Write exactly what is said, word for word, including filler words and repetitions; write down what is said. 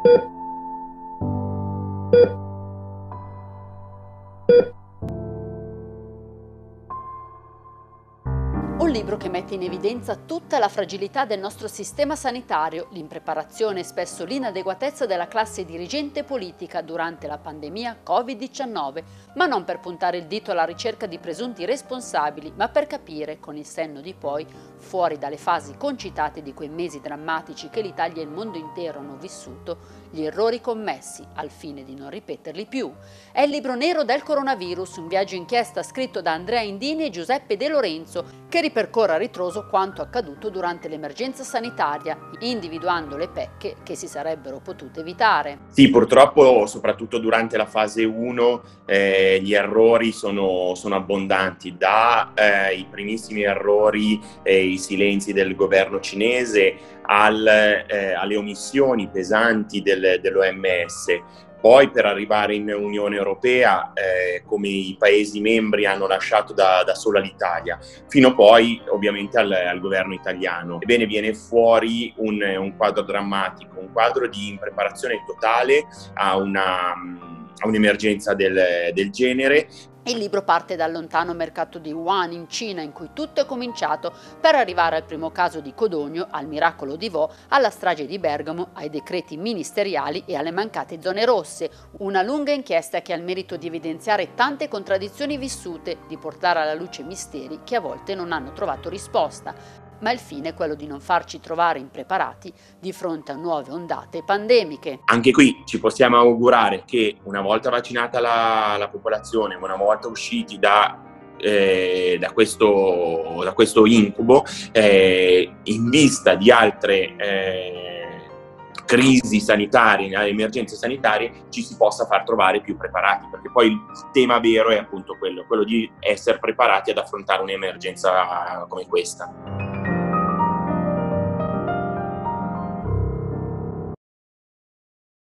Un libro che mette in evidenza tutta la fragilità del nostro sistema sanitario, l'impreparazione e spesso l'inadeguatezza della classe dirigente politica durante la pandemia Covid diciannove, ma non per puntare il dito alla ricerca di presunti responsabili, ma per capire, con il senno di poi, fuori dalle fasi concitate di quei mesi drammatici che l'Italia e il mondo intero hanno vissuto, gli errori commessi al fine di non ripeterli più. È il libro nero del coronavirus, un viaggio inchiesta scritto da Andrea Indini e Giuseppe De Lorenzo, che ripercorre a ritroso quanto accaduto durante l'emergenza sanitaria, individuando le pecche che si sarebbero potute evitare. Sì, purtroppo soprattutto durante la fase uno eh, gli errori sono, sono abbondanti, da eh, i primissimi errori e i silenzi del governo cinese al, eh, alle omissioni pesanti del, dell'O M S. Poi per arrivare in Unione Europea, eh, come i Paesi membri hanno lasciato da, da sola l'Italia, fino poi ovviamente al, al governo italiano. Ebbene, viene fuori un, un quadro drammatico, un quadro di impreparazione totale a una, a un'emergenza del, del genere. Il libro parte dal lontano mercato di Wuhan in Cina, in cui tutto è cominciato, per arrivare al primo caso di Codogno, al miracolo di Vo, alla strage di Bergamo, ai decreti ministeriali e alle mancate zone rosse. Una lunga inchiesta che ha il merito di evidenziare tante contraddizioni vissute, di portare alla luce misteri che a volte non hanno trovato risposta. Ma il fine è quello di non farci trovare impreparati di fronte a nuove ondate pandemiche. Anche qui ci possiamo augurare che una volta vaccinata la, la popolazione, una volta usciti da, eh, da, questo, da questo incubo, eh, in vista di altre eh, crisi sanitarie, emergenze sanitarie, ci si possa far trovare più preparati, perché poi il tema vero è appunto quello, quello di essere preparati ad affrontare un'emergenza come questa.